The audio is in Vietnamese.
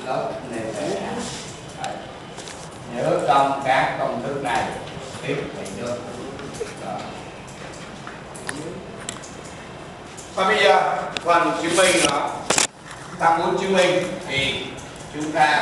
lớp nền tảng. Nhớ trong các công thức này tiếp thì được. Và bây giờ phần chứng minh đó, ta muốn chứng minh thì chúng ta